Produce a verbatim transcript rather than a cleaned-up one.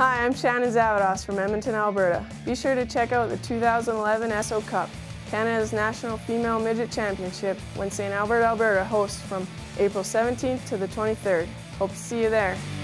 Hi, I'm Shannon Zavados from Edmonton, Alberta. Be sure to check out the two thousand eleven Esso Cup, Canada's National Female Midget Championship, when Saint Albert, Alberta hosts from April seventeenth to the twenty-third. Hope to see you there.